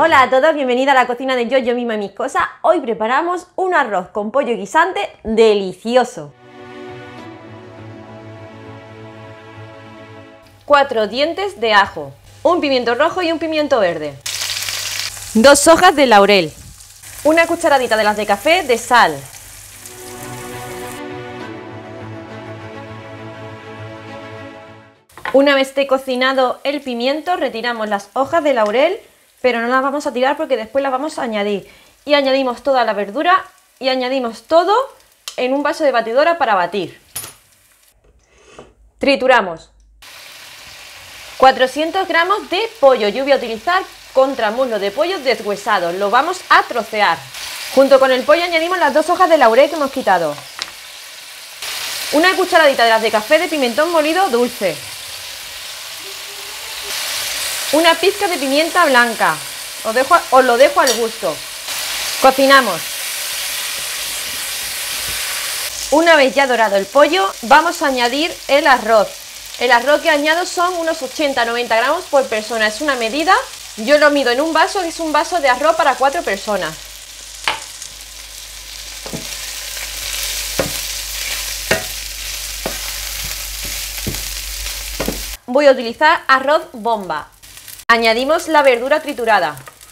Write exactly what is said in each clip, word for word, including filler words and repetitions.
Hola a todos, bienvenida a la cocina de Yo, Yo Misma y Mis Cosas. Hoy preparamos un arroz con pollo guisante delicioso. Cuatro dientes de ajo, un pimiento rojo y un pimiento verde, dos hojas de laurel, una cucharadita de las de café de sal, una vez esté cocinado el pimiento, retiramos las hojas de laurel, pero no las vamos a tirar porque después las vamos a añadir. Y añadimos toda la verdura y añadimos todo en un vaso de batidora para batir. Trituramos. cuatrocientos gramos de pollo. Yo voy a utilizar contramuslo de pollo deshuesado. Lo vamos a trocear. Junto con el pollo añadimos las dos hojas de laurel que hemos quitado. Una cucharadita de las de café de pimentón molido dulce. Una pizca de pimienta blanca, os, dejo, os lo dejo al gusto. Cocinamos. Una vez ya dorado el pollo, vamos a añadir el arroz. El arroz que añado son unos ochenta a noventa gramos por persona, es una medida. Yo lo mido en un vaso, que es un vaso de arroz para cuatro personas. Voy a utilizar arroz bomba. Añadimos la verdura triturada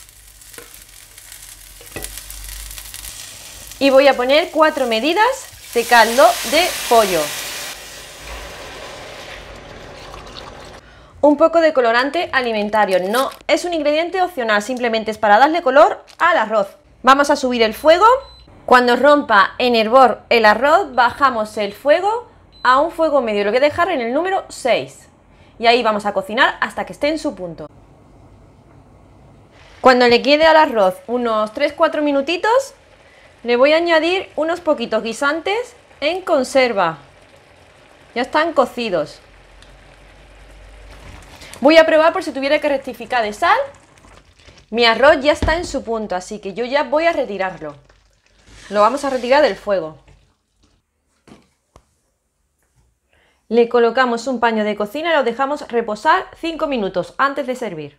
y voy a poner cuatro medidas de caldo de pollo, un poco de colorante alimentario, no es un ingrediente opcional, simplemente es para darle color al arroz. Vamos a subir el fuego. Cuando rompa en hervor el arroz, bajamos el fuego a un fuego medio, lo voy a dejar en el número seis y ahí vamos a cocinar hasta que esté en su punto. Cuando le quede al arroz unos tres a cuatro minutitos, le voy a añadir unos poquitos guisantes en conserva. Ya están cocidos. Voy a probar por si tuviera que rectificar de sal. Mi arroz ya está en su punto, así que yo ya voy a retirarlo. Lo vamos a retirar del fuego. Le colocamos un paño de cocina y lo dejamos reposar cinco minutos antes de servir.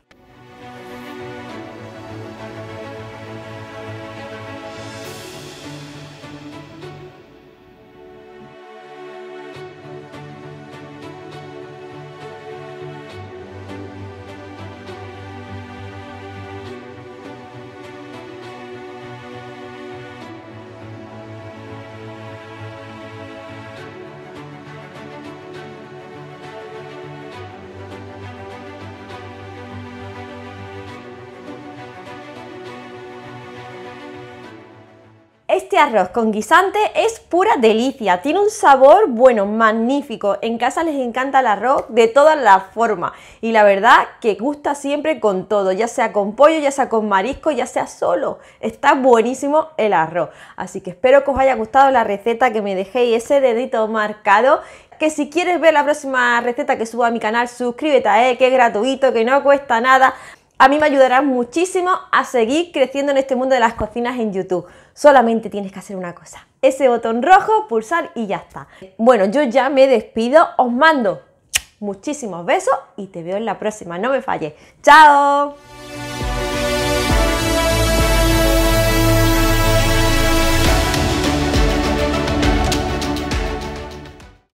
Este arroz con guisante es pura delicia, tiene un sabor, bueno, magnífico. En casa les encanta el arroz de todas las formas y la verdad que gusta siempre con todo, ya sea con pollo, ya sea con marisco, ya sea solo. Está buenísimo el arroz, así que espero que os haya gustado la receta, que me dejéis ese dedito marcado. Que si quieres ver la próxima receta que suba a mi canal, suscríbete a él, que es gratuito, que no cuesta nada. A mí me ayudará muchísimo a seguir creciendo en este mundo de las cocinas en YouTube. Solamente tienes que hacer una cosa, ese botón rojo, pulsar y ya está. Bueno, yo ya me despido, os mando muchísimos besos y te veo en la próxima, no me falles. ¡Chao!